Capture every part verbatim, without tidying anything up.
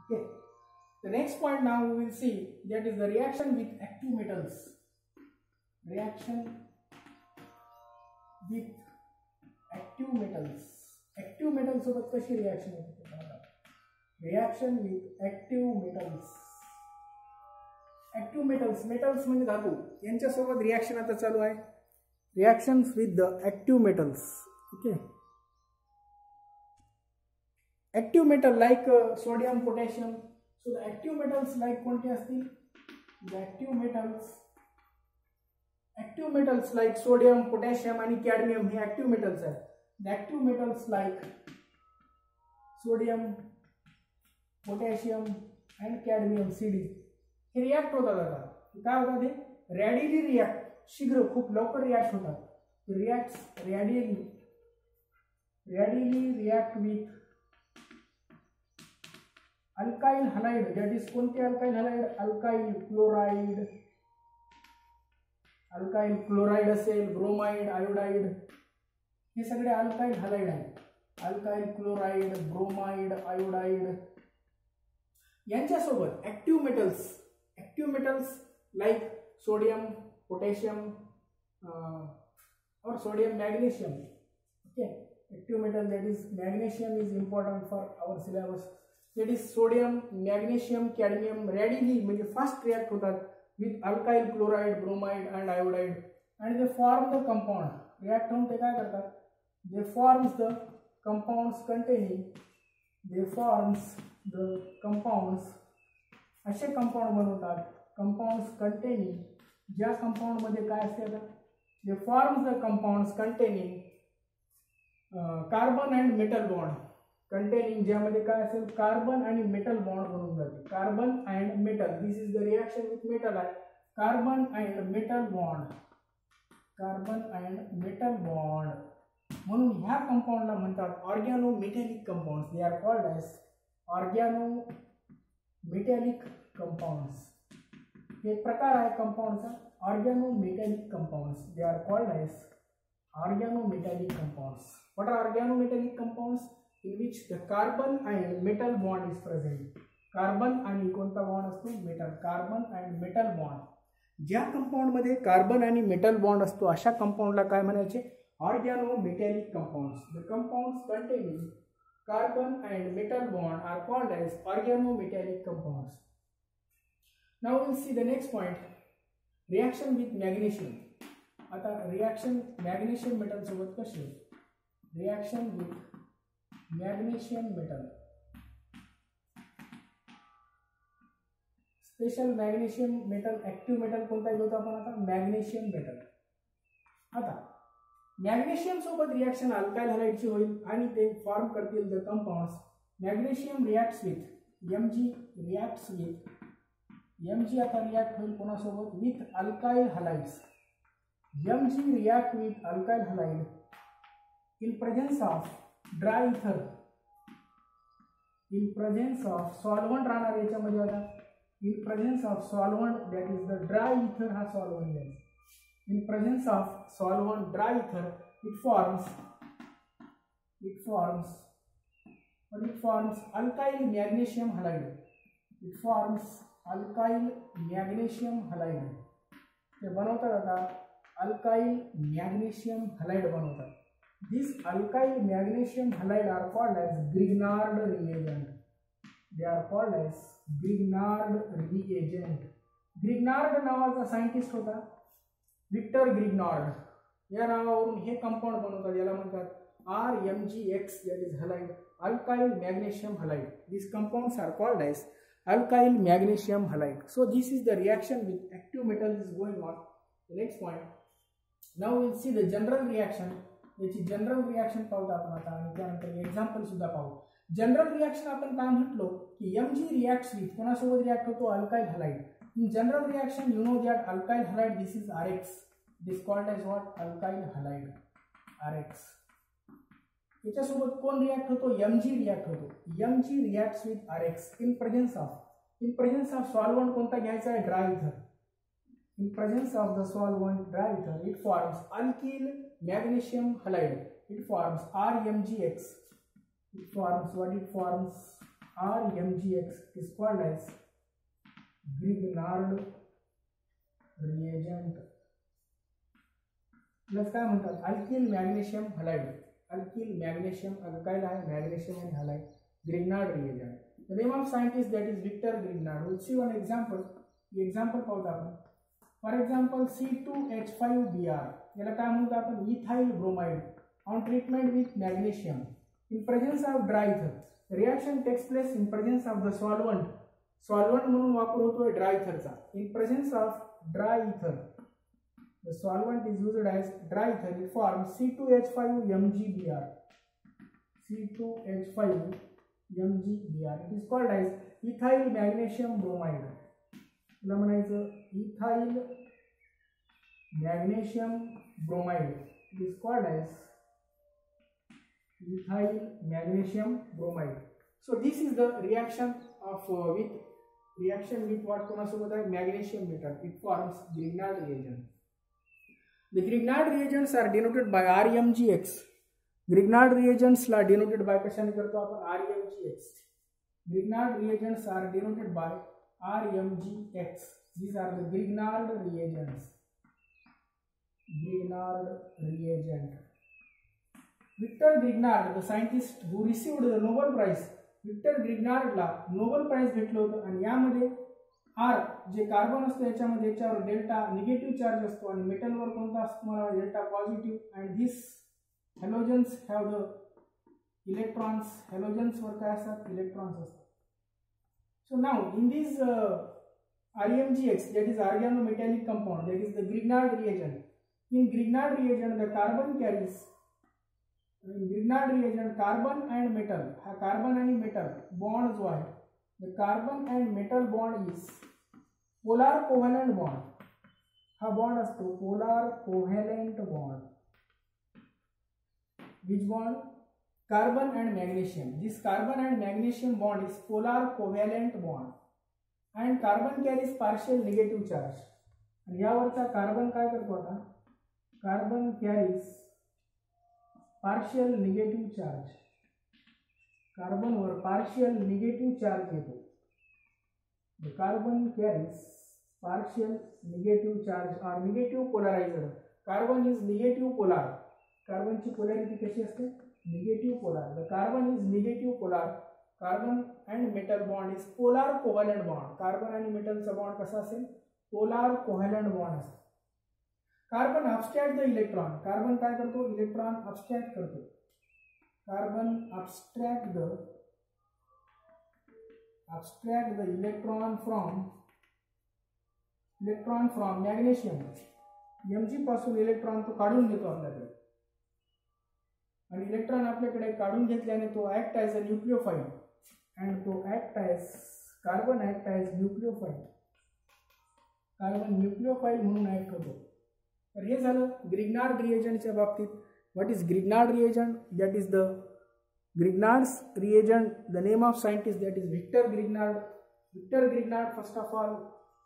Okay. The next point now we will see, that is the reaction with active metals. Reaction with active metals. Active metals सोबत कशी reaction होते? Reaction with active metals. Active metals, metals म्हणजे धातू, यांच्यासोबत reaction आता चालू आहे. Reactions with the active metals. Okay. Active metal like sodium, potassium. So the active metals like कोणते असतील? The active metals active metals like sodium, potassium आणि cadmium हे एक्टिव मेटल्स आहेत. The active metals like sodium, potassium and cadmium, C D, हे react होतात. आता काय होतात? हे रॅडिली रिॲक्ट, शीघ्र, खूप लवकर रिॲक्ट होतात. React readily readily react with alkyl halide. That is कोणते alkyl halide? Alkyl chloride. Alkyl chloride असेल, ब्रोमाइड, आयोडाइड, हे सगळे अल्काइल हलाइड आहेत. अल्काइल क्लोराइड, ब्रोमाइड, आयोडाइड यांच्यासोबत active metals active metals like sodium, potassium और sodium, magnesium. Okay. Active metal that is magnesium is important for our syllabus. That is sodium, magnesium, cadmium readily म्हणजे fast react होतात with alkyl chloride, bromide and iodide and they form the compound. React होऊन ते काय करतात? They forms the compounds containing they forms the compounds असे compound बनवतात. Compounds containing, ज्या compound मध्ये काय असते? आता they forms the compounds containing carbon and metal bond. Containing ज्यामध्ये काय असेल? कार्बन आणि मेटल बॉन्ड बनवून जाते. Carbon and metal, this is the reaction with metal आहे. Carbon and metal bond, carbon and metal bond, म्हणून ह्या कंपाऊंडला म्हणतात organo metallic compounds. They are called as organo metallic compounds. हे प्रकार आहे कंपाऊंडचा, organo metallic compounds. They are called as organo metallic compounds. What are organo metallic compounds? in which the carbon and metal bond is present. Carbon आणि कोणता bond असतो? Metal. Carbon and metal bond. ज्या compound मध्ये carbon आणि metal bond असतो अशा कंपाऊंडला काय म्हणायचे? Organo metallic compounds. The compounds containing carbon and metal bond are called as organo metallic compounds. Now will see the next point, reaction with magnesium. आता reaction magnesium metal सोबत कशी? Reaction with magnesium metal. Special magnesium metal, active metal कोणता घेतो आपण आता? Magnesium metal. आता magnesium सोबत reaction alkyl हलाइडची होईल आणि ते फॉर्म करतील the compounds. Magnesium reacts with Mg, reacts with Mg आता रिॲक्ट होईल कोणासोबत? With alkyl halides. Mg react with alkyl halide in presence of dry ether. In presence of solvent राहणार याच्यामध्ये आता. In presence of solvent, that is the dry ether. हा solvent आहे. In presence of solvent dry ether it forms it forms what it forms alkyl magnesium halide. It forms alkyl magnesium halide. ते बनवतात आता alkyl magnesium halide बनवतात. These alkyl magnesium halide are called as Grignard reagent. They are called as Grignard reagent. Grignard नावाचा scientist होता, Victor Grignard. या नावावरून हे compound बनवतात. याला म्हणतात R M G X, that is halide, alkyl magnesium halide. These compounds are called as alkyl magnesium halide. So this is the reaction with active metals is going on. The next point. Now we will see the general reaction. याची general reaction पाहू आपण आता आणि त्यानंतर example सुद्धा पाहू. General reaction आपण काय म्हटलो की Mg रिॲक्ट्स विथ कोणासोबत रिॲक्ट होतो? Alkyl halide. In general reaction you know that alkyl halide this is R X. This called as what? Alkyl halide, R X. याच्यासोबत कोण रिॲक्ट होतो? Mg रिॲक्ट होतो. Mg reacts with R X in presence of in presence of solvent कोणता घ्यायचा आहे? Dry ether. In presence of the solvent dry ether, it forms alkyl magnesium halide. It forms R M G X. It forms what? It forms R M G X is called as Grignard reagent. Plus काय म्हणतात alkyl magnesium halide. Alkyl magnesium alkyl आहे, magnesium आणि halide. Grignard reagent. The name of scientist that is Victor Grignard. We'll see one example. Example पाहूया आपण. For example C two H five B R. याला काय म्हणतो आपण ethyl bromide on treatment with magnesium in presence of dry ether. The reaction takes place in presence of the solvent. Solvent म्हणून वापर होतोय dry ether चा. In presence of dry ether. The solvent is used as dry ether. It forms C two H five M G B R. C two H five M G B R. It is called as ethyl magnesium bromide. याला म्हणायचं ethyl magnesium bromide. It is called as ethyl magnesium bromide. So this is the reaction of uh, with reaction with what कोणासोबत आहे magnesium metal. It forms Grignard reagent. The Grignard reagents are denoted by R M G X. Grignard reagents La denoted by कशाने करतो आपण R M G X. Grignard reagents are denoted by R M G X. These are the Grignard reagents. Grignard reagent. Victor Grignard, the scientist who received the Nobel Prize. Victor Grignard La Nobel Prize भेटलं होतं आणि यामध्ये R जे carbon असतो याच्यामध्ये याच्यावर delta negative charge असतो आणि मेटलवर कोणता असतो मला delta positive and this halogens have the electrons. Halogens वर काय असतात इलेक्ट्रॉन्स असतात. So now in this R M G X that is organometallic compound that is the Grignard reagent. In Grignard reagent the carbon carries in Grignard reagent carbon and metal हा carbon आणि metal bond जो आहे the carbon and metal bond is polar covalent bond. हा bond असतो polar covalent bond. Which bond? Carbon and magnesium. This carbon and magnesium bond is polar covalent bond and carbon carries partial negative charge. आणि यावरचा carbon काय करतो आता carbon carries partial negative charge. कार्बनवर partial negative charge येतो. The carbon carries partial negative charge or negative polarized. Carbon is negative polar. कार्बनची polarity कशी असते negative polar. The carbon is negative polar. Carbon and metal bond is polar covalent bond. Carbon आणि मेटलचा bond कसा असेल polar covalent bond असेल. Carbon abstract the electron. Carbon काय करतो इलेक्ट्रॉन abstract करतो. Carbon abstract the abstract the electron from electron from magnesium. Mg पासून electron तो काढून घेतो आपल्याकडे आणि इलेक्ट्रॉन आपल्याकडे काढून घेतल्याने तो act as a nucleophile and तो act as carbon act as nucleophile. Carbon nucleophile म्हणून ऍक्ट होतो. तर हे झालं ग्रिग्नार्ड रिएजंटच्या बाबतीत. What is Grignard reagent? That is the Grignard's reagent. The name of scientist that is Victor Grignard. Victor Grignard, first of all,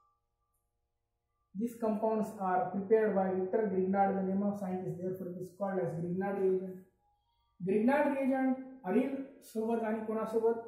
these compounds are prepared by Victor Grignard, the name of scientist. Therefore, it is called as Grignard reagent. Grignard reagent, aryl सोबत आणि कोणासोबत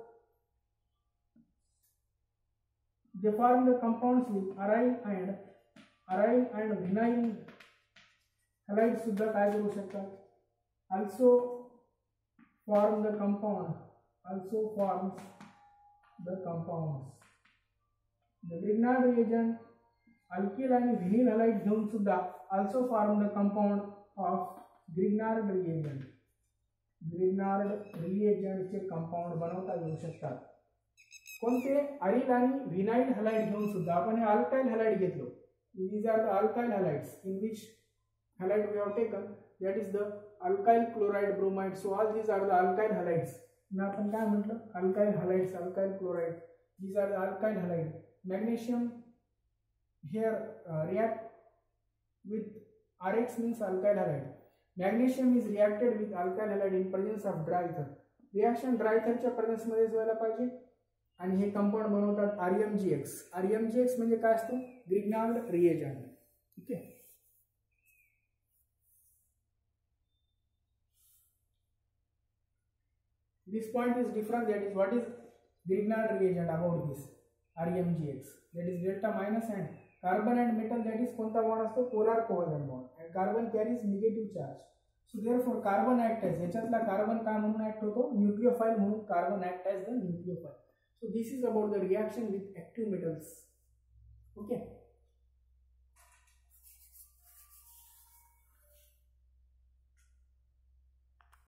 they form the compounds with aryl and aryl and vinyl halide सुद्धा काय करू शकतात also form the compound also forms the compounds. The Grignard reagent alkyl and vinyl halide घेऊन सुद्धा also form the compound of Grignard reagent. Grignard reagent चे compound बनवता येऊ शकतात. कोणते अरिल आणि विनाइल हलाइड घेऊन सुद्धा. आपण हे अल्काइल हलाइड घेतलो. These are the alkyl halides in which halide we have taken, that is the alkyl chloride bromide. So all these are the alkyl halides. ना आपण काय म्हटलं alkyl halides, alkyl chloride. These are the alkyl halide. Magnesium here uh, react with R X means alkyl halide. Magnesium is reacted with alkyl halide in presence of dry ether. Reaction dry ether च्या presence मध्ये व्हायला पाहिजे आणि हे compound बनवतात R M G X. R M G X म्हणजे काय असतं Grignard reagent. Okay. This point is different. That is what is Grignard reagent about this R E M G X, that is delta minus, and carbon and metal, that is कोणता bond असतो, polar covalent bond, and carbon carries negative charge. So therefore carbon act as, याच्यातला carbon काय म्हणून act होतो, nucleophile म्हणून carbon act as the nucleophile. So this is about the reaction with active metals. Okay.